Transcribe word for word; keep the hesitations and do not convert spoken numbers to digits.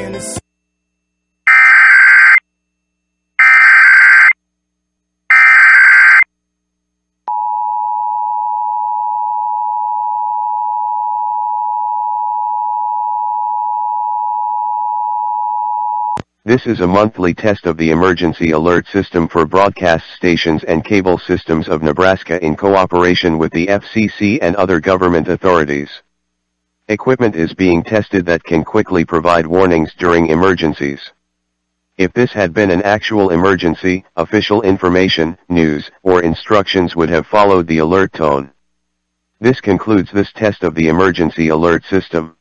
in the city. This is a monthly test of the emergency alert system for broadcast stations and cable systems of Nebraska in cooperation with the F C C and other government authorities. Equipment is being tested that can quickly provide warnings during emergencies. If this had been an actual emergency, official information, news, or instructions would have followed the alert tone. This concludes this test of the emergency alert system.